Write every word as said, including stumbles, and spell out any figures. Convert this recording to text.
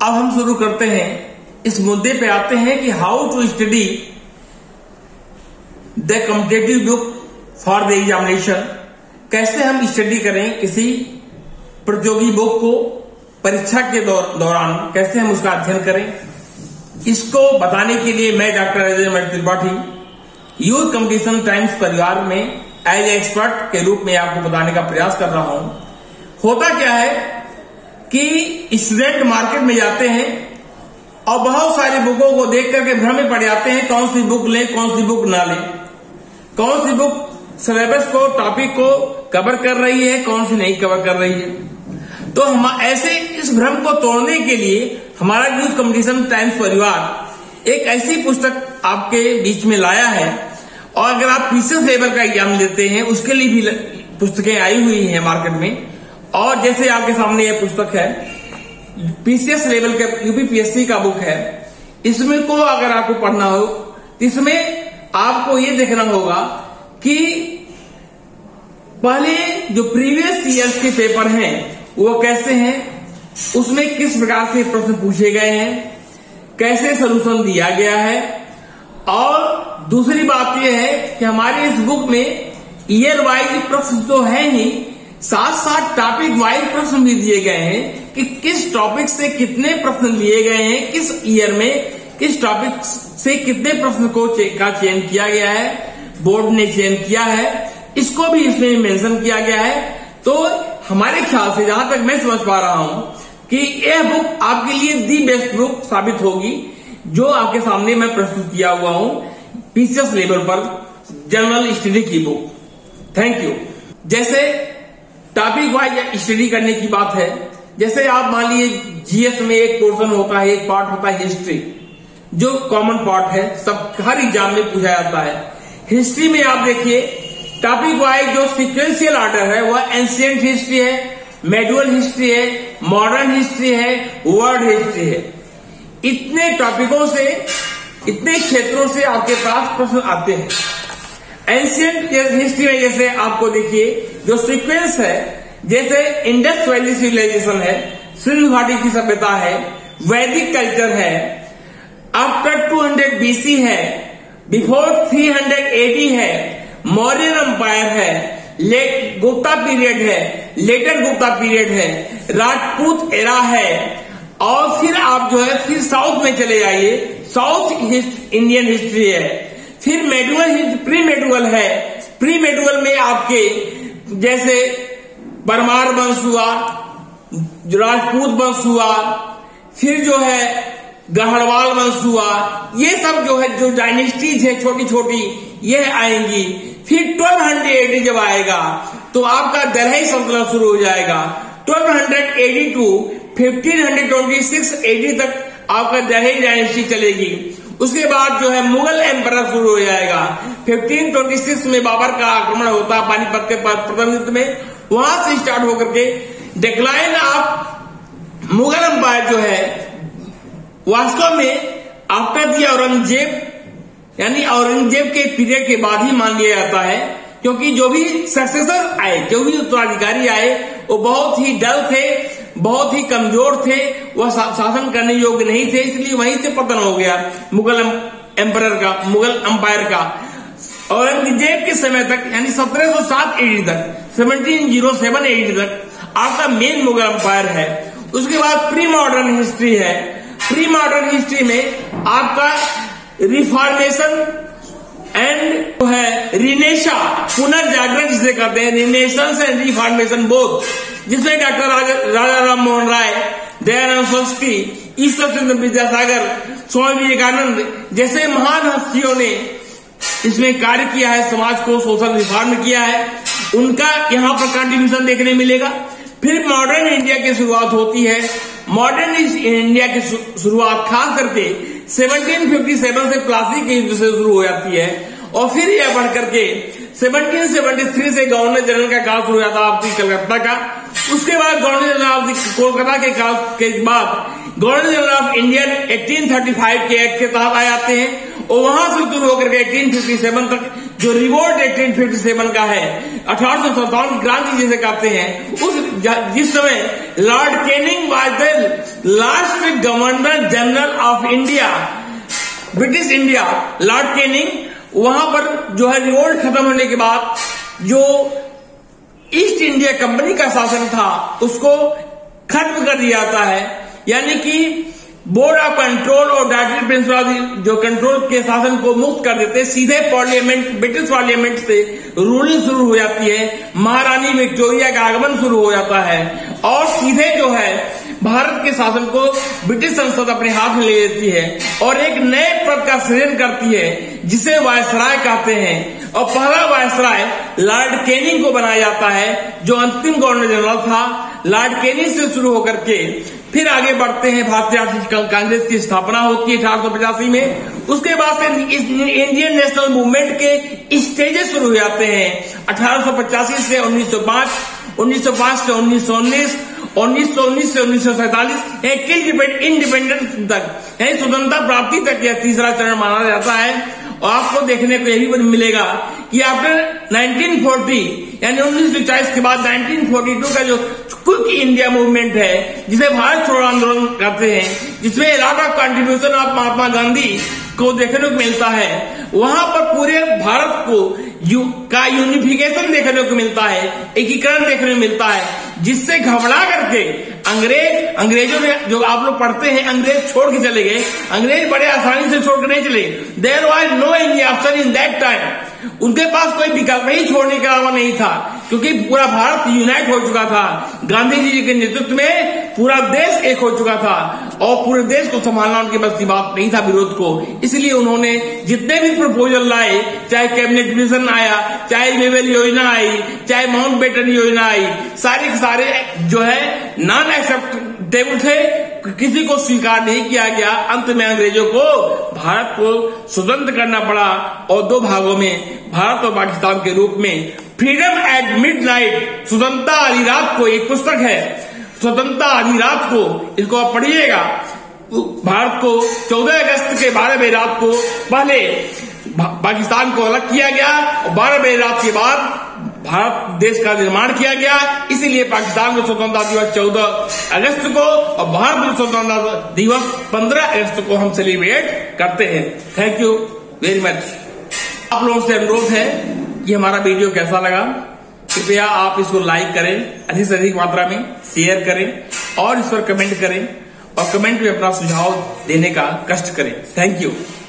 अब हम शुरू करते हैं, इस मुद्दे पे आते हैं कि how to study the competitive book for the examination. कैसे हम स्टडी करें किसी प्रतियोगी बुक को परीक्षा के दौरान, कैसे हम उसका अध्ययन करें, इसको बताने के लिए मैं doctor Ajay Tripathi youth competition times परिवार में एज एक्सपर्ट के रूप में आपको बताने का प्रयास कर रहा हूं। होता क्या है कि स्टूडेंट मार्केट में जाते हैं और बहुत सारी बुकों को देख करके भ्रम में पड़ जाते हैं, कौन सी बुक लें, कौन सी बुक ना लें, कौन सी बुक सिलेबस को, टॉपिक को कवर कर रही है, कौन सी नहीं कवर कर रही है। तो हम ऐसे इस भ्रम को तोड़ने के लिए हमारा यूथ कंपटीशन टाइम्स परिवार एक ऐसी पुस्तक आपके बीच में लाया है। और अगर आप पीसीएस लेवल का एग्जाम लेते हैं उसके लिए भी पुस्तकें आई हुई हैं मार्केट में। और जैसे आपके सामने यह पुस्तक है, पीसीएस लेवल के यूपीपीएससी का बुक है। इसमें को अगर आपको पढ़ना हो, इसमें आपको ये देखना होगा कि पहले जो प्रीवियस ईयर्स के पेपर हैं वो कैसे हैं, उसमें किस प्रकार से प्रश्न पूछे गए हैं, कैसे सलूशन दिया गया है। और दूसरी बात यह है कि हमारी इस बुक में ईयर वाइज प्रश्न तो है ही, साथ साथ टॉपिक वाइज प्रश्न भी दिए गए हैं कि किस टॉपिक से कितने प्रश्न लिए गए हैं, किस ईयर में किस टॉपिक से कितने प्रश्न को चे, का चयन किया गया है, बोर्ड ने चयन किया है, इसको भी इसमें मेंशन किया गया है। तो हमारे ख्याल से, जहां तक मैं समझ पा रहा हूं, कि यह बुक आपके लिए दी बेस्ट बुक साबित होगी जो आपके सामने मैं प्रस्तुत किया हुआ हूं, पीसीएस लेवल पर जनरल स्टडी की बुक। Thank you. जैसे टॉपिक वाइज स्टडी करने की बात है, जैसे आप मान लीजिए जीएस में एक पोर्शन होता है, एक पार्ट होता है हिस्ट्री, जो कॉमन पार्ट है, सब हर एग्जाम में पूछा जाता है। हिस्ट्री में आप देखिए टॉपिक वाइज जो सीक्वेंशियल ऑर्डर है वह एंशिएंट हिस्ट्री है, मेडुअल हिस्ट्री है, मॉडर्न हिस्ट्री है, वर्ल्ड हिस्ट्री है। इतने टॉपिकों से, इतने क्षेत्रों से आपके पास प्रश्न आते हैं। एंशिएंट हिस्ट्री में जैसे आपको देखिए जो सीक्वेंस है, जैसे इंडस वैली सिविलाइजेशन है, सिंधु घाटी की सभ्यता है, वैदिक कल्चर है, आफ्टर टू हंड्रेड बीसी है, बिफोर थ्री हंड्रेड एडी है, मौर्यन अंपायर है, लेट गुप्ता पीरियड है, लेटर गुप्ता पीरियड है, राजपूत एरा है। और फिर आप जो है फिर साउथ में चले जाइए, साउथ इंडियन हिस्ट्री है, फिर मेडुअल, प्री मेडुअल है। प्री मेडुअल में आपके जैसे परमार वंश हुआ, राजपूत वंश हुआ, फिर जो है गढ़वाल वंश हुआ, ये सब जो है जो डायनेस्टीज है छोटी छोटी ये आएंगी। फिर ट्वेल्व हंड्रेड एडी जब आएगा तो आपका दलहई सल्तनत शुरू हो जाएगा। Twelve hundred AD to fifteen twenty six AD तक आपका दलहई डायनेस्टी चलेगी। उसके बाद जो है मुगल एम्परर शुरू हो जाएगा। फिफ्टीन ट्वेंटी सिक्स में बाबर का आक्रमण होता है पानीपत के प्रथम युद्ध में, वहां से स्टार्ट होकर के डिक्लाइन ऑफ मुगल एम्पायर जो है वास्तव में आफ्टर दी औरंगजेब, यानी औरंगजेब के पीरियड के बाद ही मान लिया जाता है, क्योंकि जो भी सक्सेसर आए, जो भी उत्तराधिकारी आए वो बहुत ही डल थे, बहुत ही कमजोर थे, वह शासन करने योग्य नहीं थे, इसलिए वहीं से पतन हो गया मुगल एम्परर का, मुगल अंपायर का। औरंगजेब के समय तक यानी सत्रह सौ सात एडी तक, सत्रह सौ सात एडी तक आपका मेन मुगल अंपायर है। उसके बाद प्री मॉडर्न हिस्ट्री है। प्री मॉडर्न हिस्ट्री में आपका रिफॉर्मेशन एंड जो है रिनेशा, पुनर्जागरण जिसे कहते हैं, रिनेशंस एंड रिफॉर्मेशन बोथ, जिसमें डॉक्टर राजा राम मोहन राय, दयानंद सरस्वती, ईश्वर चंद्र विद्यासागर, स्वामी विवेकानंद जैसे महान हस्तियों ने इसमें कार्य किया है, समाज को सोशल रिफॉर्म किया है, उनका यहाँ पर कंट्रीब्यूशन देखने मिलेगा। फिर मॉडर्न इंडिया की शुरुआत होती है। मॉडर्न इंडिया की शुरुआत खास करके सेवनटीन फिफ्टी सेवन से प्लासी के युद्ध से शुरू हो जाती है और फिर यह बढ़ करके सेवनटीन सेवेंटी थ्री से गवर्नर जनरल का काल शुरू हो जाता है आपकी कलकत्ता का। उसके बाद गवर्नर जनरल ऑफ कोलकाता के काल के बाद governor general of India eighteen thirty five के एक्ट के तहत आ जाते हैं और वहां से शुरू होकर के एटीन फिफ्टी सेवन तक जो रिवोल्ट एटीन फिफ्टी सेवन का है, अठारह सौ सत्तावन क्रांति जिसे कहते हैं, उस जिस समय Lord Canning was the last governor general of India, British India, Lord Canning, वहां पर जो है रिवोल्ट खत्म होने के बाद जो ईस्ट इंडिया कंपनी का शासन था उसको खत्म कर दिया जाता है, यानी कि बोर्ड ऑफ कंट्रोल और डायरेक्टरी प्रिंसिपल जो कंट्रोल के शासन को मुक्त कर देते, सीधे पार्लियामेंट, ब्रिटिश पार्लियामेंट से रूलिंग शुरू हो जाती है, महारानी विक्टोरिया का आगमन शुरू हो जाता है और सीधे जो है भारत के शासन को ब्रिटिश संसद अपने हाथ में ले लेती है और एक नए पद का सृजन करती है जिसे वायसराय कहते हैं। और पहला वायसराय लॉर्ड कैनिंग को बनाया जाता है जो अंतिम गवर्नर जनरल था। लॉर्ड कैनिंग से शुरू होकर के फिर आगे बढ़ते हैं, भारतीय राष्ट्रीय कांग्रेस की स्थापना होती है अठारह सौ पचासी में। उसके बाद से इंडियन नेशनल मूवमेंट के स्टेजेस शुरू हो जाते हैं अठारह सौ पचासी से उन्नीस सौ पांच, उन्नीस सौ पांच से उन्नीस सौ उन्नीस, उन्नीस सौ उन्नीस से उन्नीस सौ सैंतालीस इंडिपेंडेंस तक, यानी स्वतंत्रता प्राप्ति तक यह तीसरा चरण माना जाता है। और आपको देखने को यही मिलेगा कि आफ्टर नाइनटीन फोर्टी यानी उन्नीस सौ चालीस के बाद नाइनटीन फोर्टी टू का जो क्विक इंडिया मूवमेंट है, जिसे भारत छोड़ो आंदोलन कहते हैं, जिसमें lot of contribution of Mahatma Gandhi को देखने को मिलता है, वहां पर पूरे भारत को यू, का यूनिफिकेशन देखने को मिलता है, एकीकरण देखने को मिलता है, जिससे घबरा करके अंग्रेज अंग्रेजों ने, जो आप लोग पढ़ते हैं, अंग्रेज छोड़ के चले गए। अंग्रेज बड़े आसानी से छोड़ के नहीं चले, there was no any option in that time. उनके पास कोई विकल्प ही छोड़ने के अलावा नहीं था, क्योंकि पूरा भारत यूनाइट हो चुका था। गांधी जी के नेतृत्व में पूरा देश एक हो चुका था और पूरे देश को संभालना उनके बस की बात नहीं था, विरोध को। इसलिए उन्होंने जितने भी प्रपोजल लाए, चाहे कैबिनेट मिशन आया, चाहे लेवल योजना आई, चाहे माउंट बेटन योजना आई, सारे के सारे जो है नॉन एक्सेप्टेबल थे, किसी को स्वीकार नहीं किया गया। अंत में अंग्रेजों को भारत को स्वतंत्र करना पड़ा और दो भागों में, भारत और पाकिस्तान के रूप में। फ्रीडम एट मिडनाइट, स्वतंत्रता आधी रात को, एक पुस्तक है स्वतंत्रता आधी रात को, इसको आप पढ़िएगा। भारत को चौदह अगस्त के बारह बजे रात को पहले पाकिस्तान को अलग किया गया और बारह बजे रात के बाद भारत देश का निर्माण किया गया। इसीलिए पाकिस्तान में स्वतंत्रता दिवस चौदह अगस्त को और भारत में स्वतंत्रता दिवस पंद्रह अगस्त को हम सेलिब्रेट करते हैं। Thank you very much. आप लोगों से अनुरोध है कि हमारा वीडियो कैसा लगा, कृपया आप इसको लाइक करें, अधिक से अधिक मात्रा में शेयर करें और इस पर कमेंट करें और कमेंट में अपना सुझाव देने का कष्ट करें। Thank you.